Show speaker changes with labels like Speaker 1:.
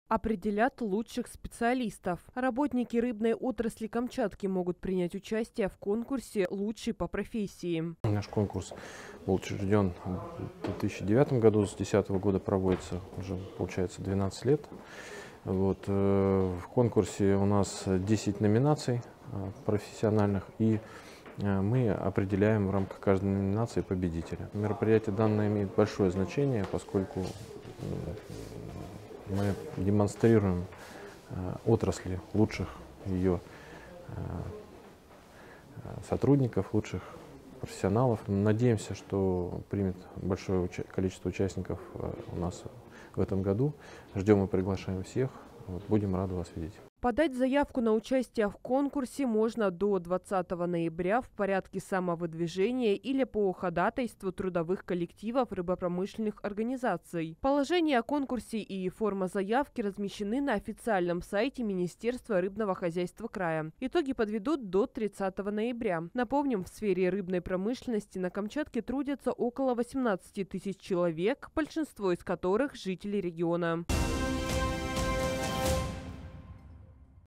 Speaker 1: Определят лучших специалистов. Работники рыбной отрасли Камчатки могут принять участие в конкурсе «Лучший по профессии».
Speaker 2: Наш конкурс был учрежден в 2009 году, с 2010 года проводится уже, получается, 12 лет. В конкурсе у нас 10 номинаций профессиональных, и мы определяем в рамках каждой номинации победителя. Мероприятие данное имеет большое значение, поскольку мы демонстрируем отрасли лучших ее сотрудников, лучших профессионалов. Надеемся, что примет большое количество участников у нас в этом году. Ждем и приглашаем всех. Будем рады вас видеть.
Speaker 1: Подать заявку на участие в конкурсе можно до 20 ноября в порядке самовыдвижения или по ходатайству трудовых коллективов рыбопромышленных организаций. Положение о конкурсе и форма заявки размещены на официальном сайте Министерства рыбного хозяйства края. Итоги подведут до 30 ноября. Напомним, в сфере рыбной промышленности на Камчатке трудятся около 18 тысяч человек, большинство из которых жители региона.